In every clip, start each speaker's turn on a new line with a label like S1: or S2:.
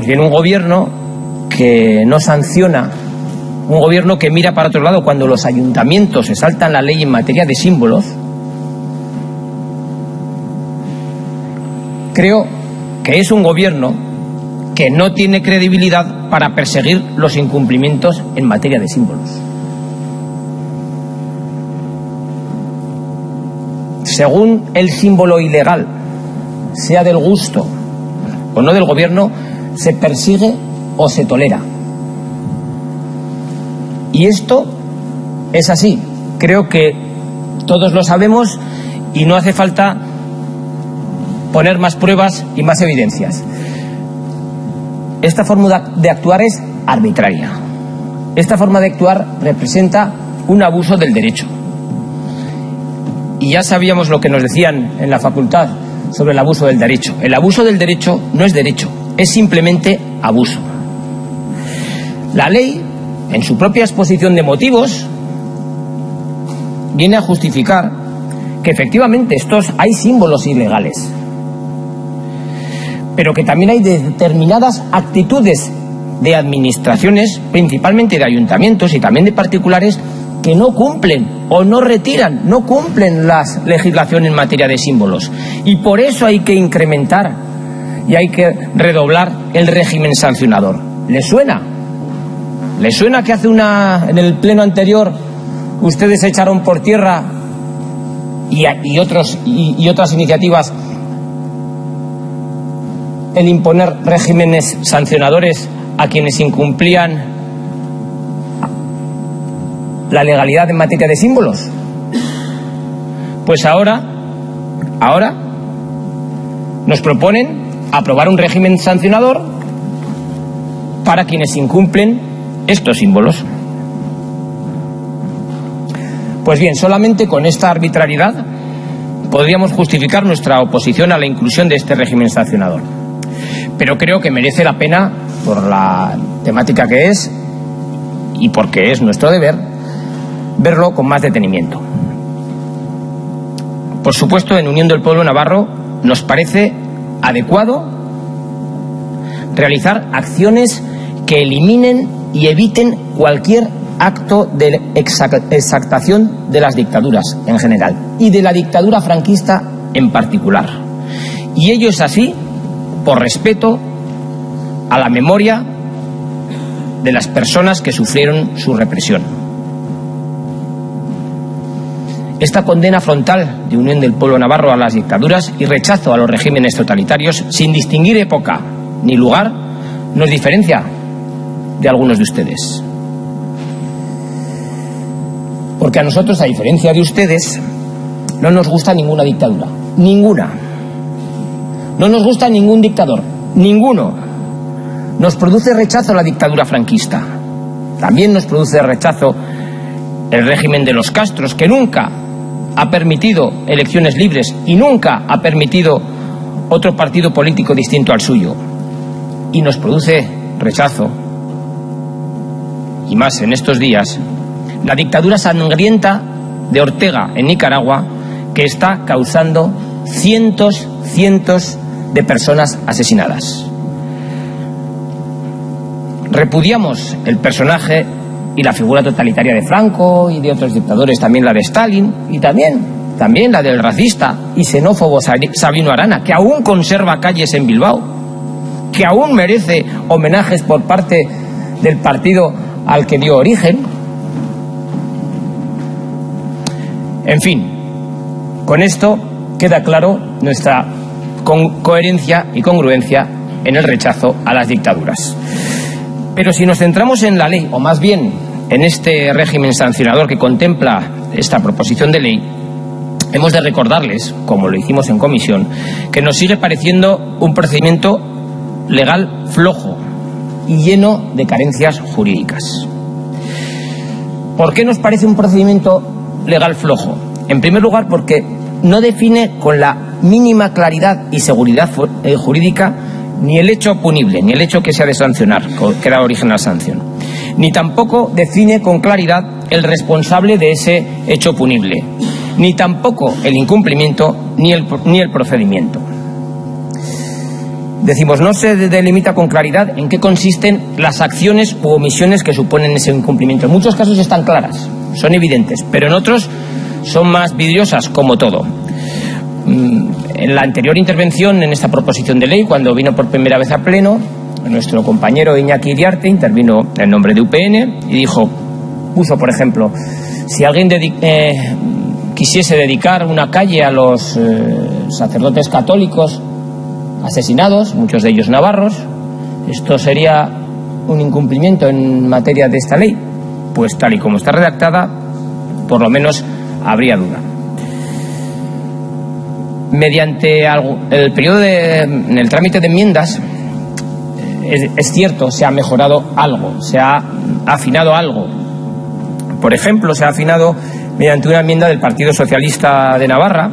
S1: Pues bien, un gobierno que no sanciona, un gobierno que mira para otro lado cuando los ayuntamientos se saltan la ley en materia de símbolos, creo que es un gobierno que no tiene credibilidad para perseguir los incumplimientos en materia de símbolos. Según el símbolo ilegal sea del gusto o no del gobierno, se persigue o se tolera. Y esto es así. Creo que todos lo sabemos y no hace falta poner más pruebas y más evidencias. Esta forma de actuar es arbitraria. Esta forma de actuar representa un abuso del derecho. Y ya sabíamos lo que nos decían en la facultad sobre el abuso del derecho. El abuso del derecho no es derecho, es simplemente abuso. La ley, en su propia exposición de motivos, viene a justificar que efectivamente hay símbolos ilegales, pero que también hay determinadas actitudes de administraciones, principalmente de ayuntamientos y también de particulares, que no cumplen o no retiran, no cumplen la legislación en materia de símbolos. Y por eso hay que incrementar y hay que redoblar el régimen sancionador. ¿Les suena? ¿Les suena que en el pleno anterior ustedes echaron por tierra y otras iniciativas el imponer regímenes sancionadores a quienes incumplían la legalidad en materia de símbolos? Pues ahora nos proponen aprobar un régimen sancionador para quienes incumplen estos símbolos. Pues bien, solamente con esta arbitrariedad podríamos justificar nuestra oposición a la inclusión de este régimen sancionador. Pero creo que merece la pena, por la temática que es y porque es nuestro deber, verlo con más detenimiento. Por supuesto, en Unión del Pueblo Navarro nos parece adecuado realizar acciones que eliminen y eviten cualquier acto de exaltación de las dictaduras en general y de la dictadura franquista en particular. Y ello es así por respeto a la memoria de las personas que sufrieron su represión. Esta condena frontal de Unión del Pueblo Navarro a las dictaduras y rechazo a los regímenes totalitarios, sin distinguir época ni lugar, nos diferencia de algunos de ustedes. Porque a nosotros, a diferencia de ustedes, no nos gusta ninguna dictadura. Ninguna. No nos gusta ningún dictador. Ninguno. Nos produce rechazo la dictadura franquista. También nos produce rechazo el régimen de los Castros, que nunca ha permitido elecciones libres y nunca ha permitido otro partido político distinto al suyo. Y nos produce rechazo, y más en estos días, la dictadura sangrienta de Ortega en Nicaragua, que está causando cientos de personas asesinadas. Repudiamos el personaje y la figura totalitaria de Franco y de otros dictadores, también la de Stalin y también la del racista y xenófobo Sabino Arana, que aún conserva calles en Bilbao, que aún merece homenajes por parte del partido al que dio origen. En fin, con esto queda claro nuestra coherencia y congruencia en el rechazo a las dictaduras. Pero si nos centramos en la ley, o más bien en este régimen sancionador que contempla esta proposición de ley, hemos de recordarles, como lo hicimos en comisión, que nos sigue pareciendo un procedimiento legal flojo y lleno de carencias jurídicas. ¿Por qué nos parece un procedimiento legal flojo? En primer lugar, porque no define con la mínima claridad y seguridad jurídica ni el hecho punible, ni el hecho que se ha de sancionar, que da origen a la sanción, ni tampoco define con claridad el responsable de ese hecho punible, ni tampoco el incumplimiento ni el procedimiento. Decimos, no se delimita con claridad en qué consisten las acciones u omisiones que suponen ese incumplimiento. En muchos casos están claras, son evidentes, pero en otros son más vidriosas, como todo. En la anterior intervención en esta proposición de ley, cuando vino por primera vez a pleno, nuestro compañero Iñaki Iriarte intervino en nombre de UPN y puso, por ejemplo, si alguien quisiese dedicar una calle a los sacerdotes católicos asesinados, muchos de ellos navarros, ¿esto sería un incumplimiento en materia de esta ley? Pues tal y como está redactada, por lo menos habría duda. Mediante el periodo en el trámite de enmiendas, es cierto, se ha mejorado algo, se ha afinado algo. Por ejemplo, se ha afinado mediante una enmienda del Partido Socialista de Navarra,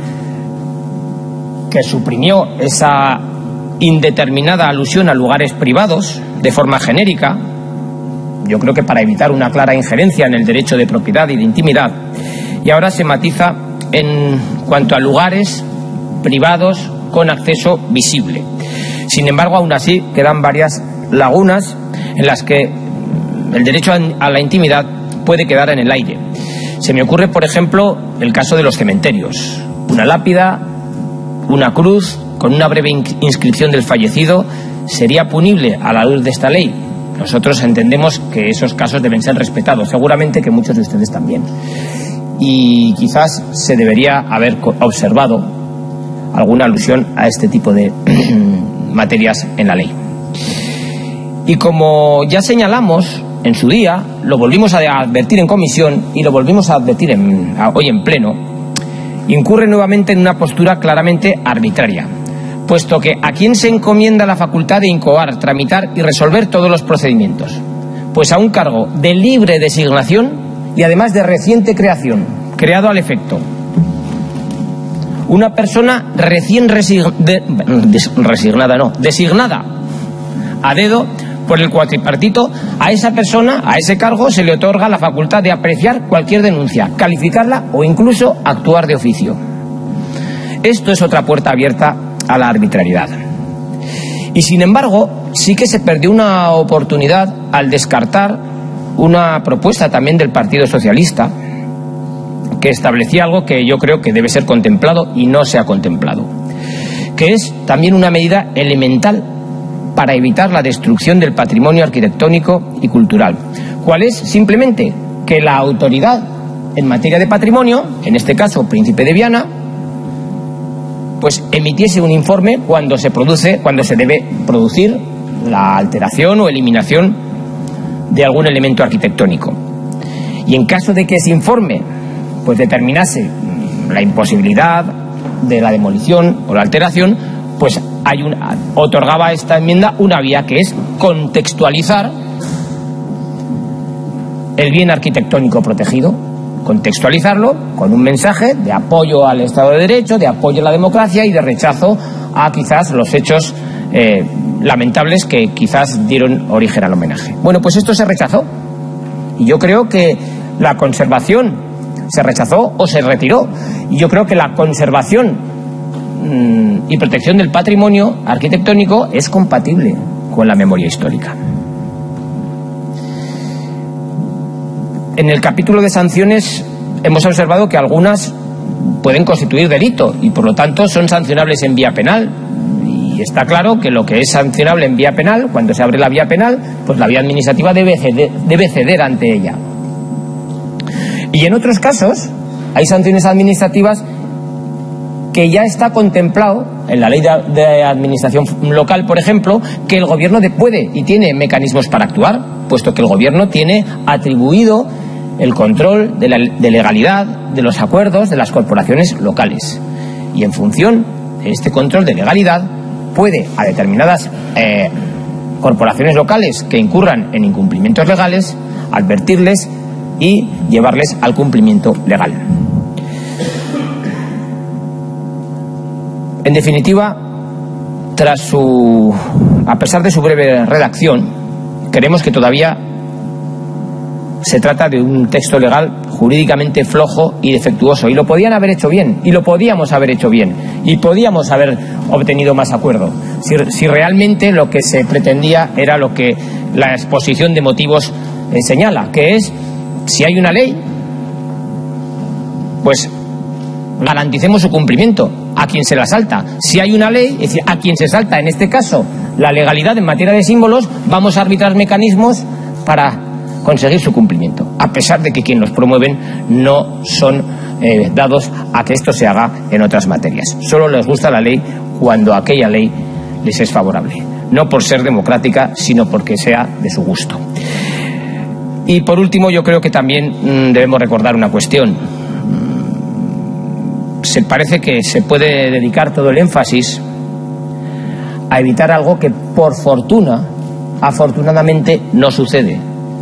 S1: que suprimió esa indeterminada alusión a lugares privados de forma genérica, yo creo que para evitar una clara injerencia en el derecho de propiedad y de intimidad, y ahora se matiza en cuanto a lugares privados con acceso visible. Sin embargo, aún así quedan varias lagunas en las que el derecho a la intimidad puede quedar en el aire. Se me ocurre, por ejemplo, el caso de los cementerios. Una lápida, una cruz con una breve inscripción del fallecido sería punible a la luz de esta ley. Nosotros entendemos que esos casos deben ser respetados, seguramente que muchos de ustedes también. Y quizás se debería haber observado alguna alusión a este tipo de materias en la ley. Y como ya señalamos en su día, lo volvimos a advertir en comisión y lo volvimos a advertir hoy en pleno, incurre nuevamente en una postura claramente arbitraria, puesto que ¿a quién se encomienda la facultad de incoar, tramitar y resolver todos los procedimientos? Pues a un cargo de libre designación y además de reciente creación, creado al efecto. Una persona designada a dedo por el cuatripartito, a esa persona, a ese cargo, se le otorga la facultad de apreciar cualquier denuncia, calificarla o incluso actuar de oficio. Esto es otra puerta abierta a la arbitrariedad. Y sin embargo, sí que se perdió una oportunidad al descartar una propuesta también del Partido Socialista que establecía algo que yo creo que debe ser contemplado y no se ha contemplado, que es también una medida elemental para evitar la destrucción del patrimonio arquitectónico y cultural. ¿Cuál es? Simplemente que la autoridad en materia de patrimonio, en este caso Príncipe de Viana, pues emitiese un informe cuando se debe producir la alteración o eliminación de algún elemento arquitectónico. Y en caso de que ese informe pues determinase la imposibilidad de la demolición o la alteración, pues otorgaba esta enmienda una vía, que es contextualizar el bien arquitectónico protegido, contextualizarlo con un mensaje de apoyo al Estado de Derecho, de apoyo a la democracia y de rechazo a quizás los hechos lamentables que quizás dieron origen al homenaje. Bueno, pues esto se rechazó y yo creo que la conservación se rechazó o se retiró, y yo creo que la conservación y protección del patrimonio arquitectónico es compatible con la memoria histórica. En el capítulo de sanciones hemos observado que algunas pueden constituir delito y por lo tanto son sancionables en vía penal, y está claro que lo que es sancionable en vía penal, cuando se abre la vía penal, pues la vía administrativa debe ceder ante ella. Y en otros casos hay sanciones administrativas que ya está contemplado en la ley de administración local, por ejemplo, que el gobierno puede y tiene mecanismos para actuar, puesto que el gobierno tiene atribuido el control de legalidad de los acuerdos de las corporaciones locales. Y en función de este control de legalidad puede a determinadas corporaciones locales que incurran en incumplimientos legales advertirles y llevarles al cumplimiento legal. En definitiva, a pesar de su breve redacción, creemos que todavía se trata de un texto legal jurídicamente flojo y defectuoso, y lo podían haber hecho bien, y lo podíamos haber hecho bien, y podíamos haber obtenido más acuerdo, si realmente lo que se pretendía era lo que la exposición de motivos señala, que es, si hay una ley, pues garanticemos su cumplimiento a quien se la salta. Si hay una ley, es decir, a quien se salta, en este caso, la legalidad en materia de símbolos, vamos a arbitrar mecanismos para conseguir su cumplimiento, a pesar de que quienes los promueven no son dados a que esto se haga en otras materias. Solo les gusta la ley cuando aquella ley les es favorable, no por ser democrática, sino porque sea de su gusto. Y por último, yo creo que también debemos recordar una cuestión. Parece que se puede dedicar todo el énfasis a evitar algo que, por fortuna, afortunadamente, no sucede.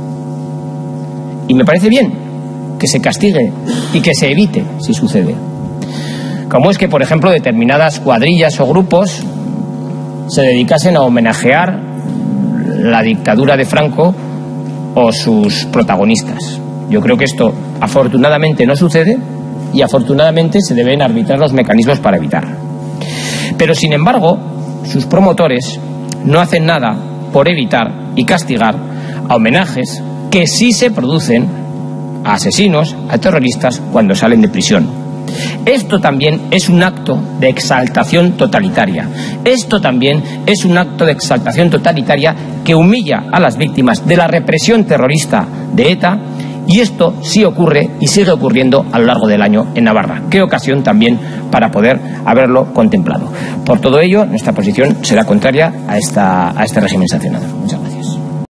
S1: Y me parece bien que se castigue y que se evite si sucede. Como es que, por ejemplo, determinadas cuadrillas o grupos se dedicasen a homenajear la dictadura de Franco o sus protagonistas. Yo creo que esto, afortunadamente, no sucede y, afortunadamente, se deben arbitrar los mecanismos para evitar. Pero, sin embargo, sus promotores no hacen nada por evitar y castigar a homenajes que sí se producen a asesinos, a terroristas, cuando salen de prisión. Esto también es un acto de exaltación totalitaria. Esto también es un acto de exaltación totalitaria que humilla a las víctimas de la represión terrorista de ETA, y esto sí ocurre y sigue ocurriendo a lo largo del año en Navarra. Qué ocasión también para poder haberlo contemplado. Por todo ello, nuestra posición será contraria a este régimen sancionador. Muchas gracias.